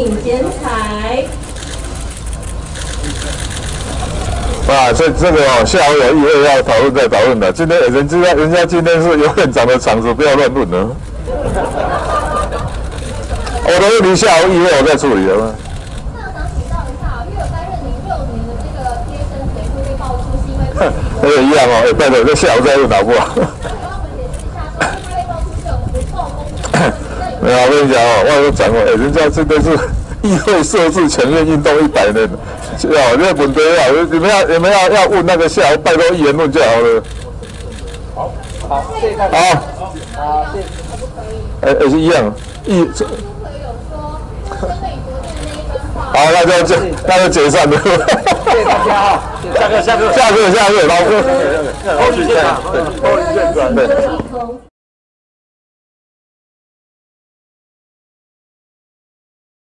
请剪彩。 啊，这个哦，下午有议会要讨论再讨论的。今天人家今天是有院长的场子，不要乱论了。我的问题下午议会我再处理了。 那我想请教一下，因为有担任您6年的这个贴身随护被爆出是因为那个一样哦，拜托，这下午再问好不好？没有，我跟你讲哦，我有讲过，人家这个是议会设置全面运动100年，哦，这个问题啊，你们要问那个下午，拜托议员论就好了。 好，谢谢大家。好，谢谢。 也是一样，好，那就解散了。 谢谢大家啊！ 下课，老哥。 后续见啊， 对。